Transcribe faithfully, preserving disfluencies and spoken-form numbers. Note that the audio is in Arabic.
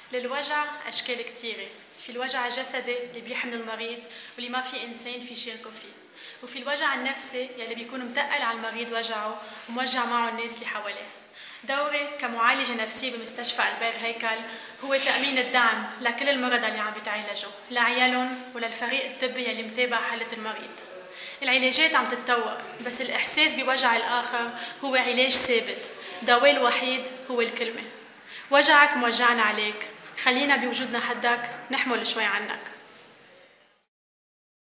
للوجع أشكال كتيرة. في الوجع الجسدي اللي بيحمل المريض واللي ما في إنسان في يشاركه فيه، وفي الوجع النفسي يلي بيكون متقل على المريض وجعه وموجع معه الناس اللي حواليه. دوري كمعالجة نفسية بمستشفى البير هيكل هو تأمين الدعم لكل المرضى اللي عم بيتعالجوا، لعيالهم وللفريق الطبي يلي متابع حالة المريض. العلاجات عم تتطور، بس الإحساس بوجع الآخر هو علاج ثابت، دواء الوحيد هو الكلمة. وجعك موجعنا عليك، خلينا بوجودنا حدك نحمل شوي عنك.